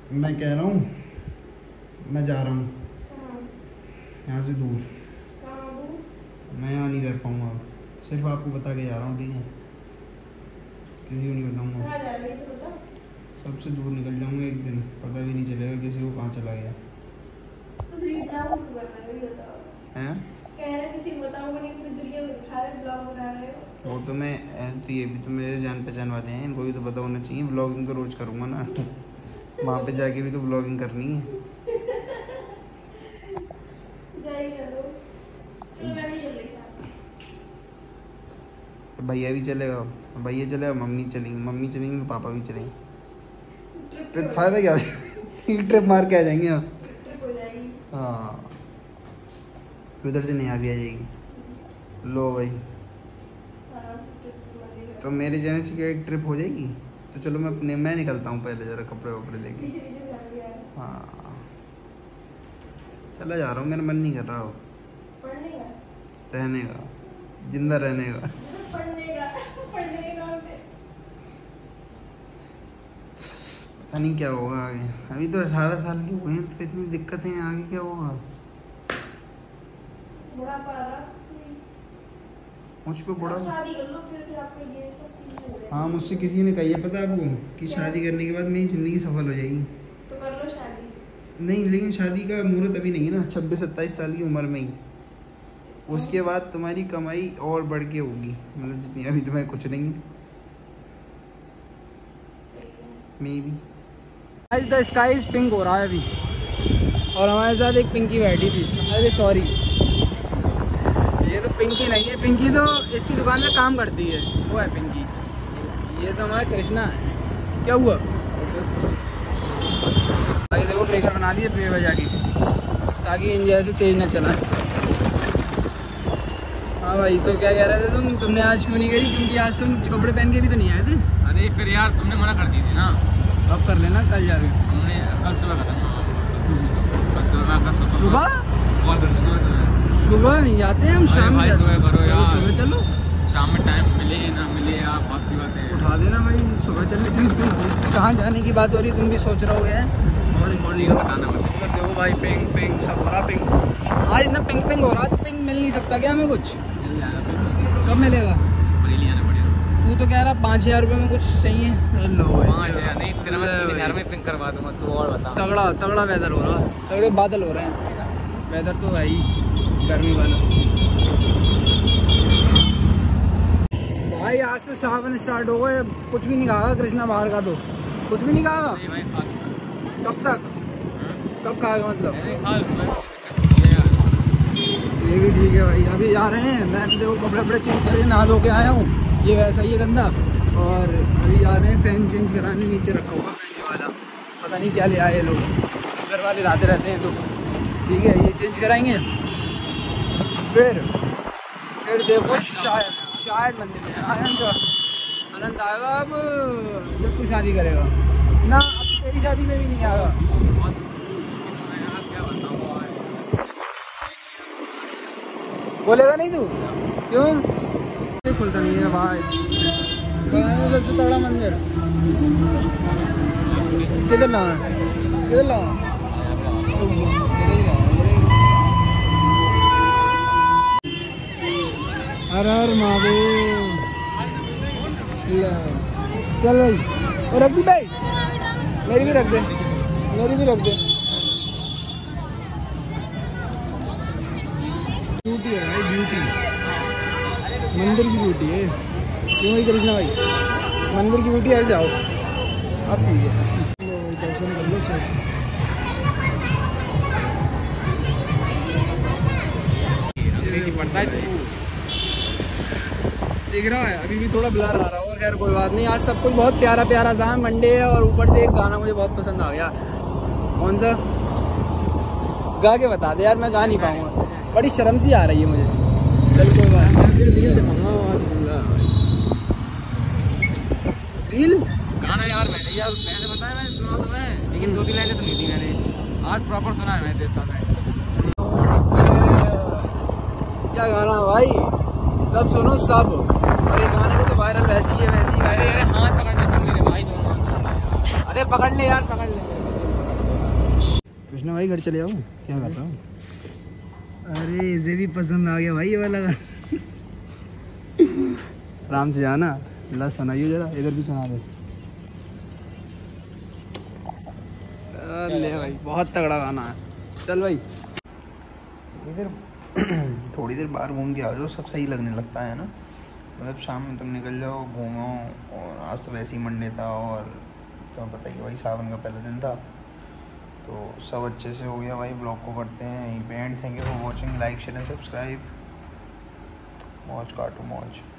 मैं कह रहा हूँ मैं जा रहा हूँ यहाँ से दूर। मैं यहाँ नहीं रह पाऊँगा, सिर्फ आपको बता के जा रहा हूँ, ठीक है? किसी को नहीं बताऊँगा। सबसे दूर निकल जाऊँगा एक दिन, पता भी नहीं चलेगा किसी को कहाँ चला गया। हैं? वो तो मैं तो ये भी तो मेरे जान पहचान वाले हैं, इनको भी तो पता होना चाहिए। व्लॉगिंग तो रोज करूँगा ना, वहाँ पे जाके भी तो व्लॉगिंग करनी है। भैया भी चलेगा, भैया चलेगा, मम्मी चलेंगी तो पापा भी चलेंगे। फिर फायदा क्या एक ट्रिप मार के आ जाएंगे आप। हाँ, फिर उधर से नेहा भी आ जाएगी। लो भाई, तो मेरे जाने से क्या एक ट्रिप हो जाएगी? तो चलो मैं निकलता हूँ पहले, ज़रा कपड़े वपड़े लेके। हाँ, चला जा रहा हूँ, मेरा मन नहीं कर रहा हो रहने का, जिंदा रहने का। पता नहीं क्या होगा आगे। अभी तो 18 साल के हुए हैं, तो इतनी दिक्कतें हैं, आगे क्या होगा? मुझ पे बड़ा शादी कर लो फिर आपको ये सब चीजें। हाँ, मुझसे किसी ने कही है, पता है आपको, कि शादी करने के बाद मेरी ज़िंदगी सफल हो जाएगी। तो कर लो शादी। नहीं, लेकिन शादी का मुहूर्त अभी नहीं है ना, 26-27 साल की उम्र में ही। उसके बाद तुम्हारी कमाई और बढ़ के होगी, मतलब जितनी अभी तुम्हें कुछ नहीं है। Maybe the sky is pink हो रहा है अभी, और हमारे साथ एक पिंकी बैठी थी। अरे सॉरी, ये तो पिंकी नहीं है, पिंकी तो इसकी दुकान में काम करती है, वो है पिंकी। ये तो हमारा कृष्णा है। क्या हुआ? आगे देखो, ब्रेकर बना दिए बेवजह की, ताकि इंजन से तेज ना चलाए। हाँ भाई, तो क्या कह रहे थे तुमने आज क्यों नहीं करी? क्योंकि आज तुम कपड़े पहन के भी तो नहीं आए थे। अरे फिर यार, तुमने मना कर दी थी ना। अब कर लेना, कल जाके। तुमने कल सुबह खत्म, सुबह कॉल कर लेना। सुबह नहीं जाते हम, शाम में सुबह करो यार। सुबह चलो, शाम में टाइम मिले ना मिले आप, बहुत सी बात है। उठा देना भाई, सुबह चल। कहाँ जाने की बात हो रही है, तुम भी सोच रहे हो? बहुत इम्पोर्टेंट बताना मतलब। देखो भाई, पिंक पिंक सब हो रहा, पिंक आज इतना पिंक पिंक हो रहा है। पिंक मिल नहीं सकता क्या हमें? कुछ मिल जाएगा। कब मिलेगा? तू तो कह रहा 5000 रुपये में कुछ सही है। लो भाई, 5000 नहीं, तेरा मैं 3000 में पिंक करवा दूंगा। तू और बता। तगड़ा वेदर हो रहा है, तगड़े बादल हो रहे हैं। वेदर तो है ही गर्मी वाला भाई। आज से सावन स्टार्ट हो गए, कुछ भी नहीं खाएगा कृष्णा बाहर का, तो कुछ भी नहीं खाएगा। कब तक? कब खाएगा मतलब? ये भी ठीक है भाई। अभी जा रहे हैं, मैं तो देखो कपड़े वपड़े चेंज करके नहा धो के आया हूँ, ये वैसा ही है गंदा। और अभी जा रहे हैं फैन चेंज कराने, नीचे रखा हुआ फैन वाला, पता नहीं क्या ले आए लोग, घर वाले लाते रहते हैं। तो ठीक है, ये चेंज कराएंगे, फिर देखो शायद मंदिर में आनंद आएगा। अब जब तू शादी करेगा ना, अब तेरी शादी में भी नहीं आएगा। बोलेगा नहीं तू? क्यों खुलता नहीं है भाई? सबसे तगड़ा मंदिर किधर लाओ, किधर लाओ? हर हर महादेव। चल भाई, और रख दी भाई, मेरी भी रख दे, मेरी भी रख दे। ब्यूटी है भाई, ब्यूटी, मंदिर की ब्यूटी है। क्यों भाई कृष्णा भाई, मंदिर की ब्यूटी ऐसे आओ। अब ठीक है, दर्शन कर लो सब। दिख रहा है अभी भी थोड़ा ब्लर आ रहा होगा, खैर कोई बात नहीं। आज सब कुछ बहुत प्यारा प्यारा सा है, मंडे है, और ऊपर से एक गाना मुझे बहुत पसंद आ गया। कौन सा? गा के बता दे यार, मैं गा नहीं पाऊँगा, बड़ी शर्म सी आ रही है मुझे। चल कोई बात नहीं। गाना यार मैंने बताया, मैंने सुना तो है, लेकिन 2-3 लाइनें सुनी थी मैंने, आज प्रॉपर सुना है मैंने तेरे साथ। क्या गाना है भाई, सब सुनो सब। और ये गाने को तो वायरल वैसी है, वैसी वायरल। अरे हाथ पकड़ ले तुम मेरे भाई, दोनों। अरे पकड़ ले यार, पकड़ ले। कृष्णा भाई घर चले आओ, क्या कर रहा हूँ? अरे इसे भी पसंद आ गया भाई ये वाला। आराम से जाना, ला सुनाइए जरा, इधर भी सुना दे। ले भाई बहुत तगड़ा गाना है। चल भाई थोड़ी देर बाहर घूम के आ जाओ, सब सही लगने लगता है ना। मतलब शाम में तुम निकल जाओ, घूमो, और आज तो वैसे ही मंडे था और तो पता ही भाई सावन का पहला दिन था, तो सब अच्छे से हो गया भाई। ब्लॉग को करते हैं यहीं पे end. Thank you for watching, like share and subscribe. मौज काटो मौज।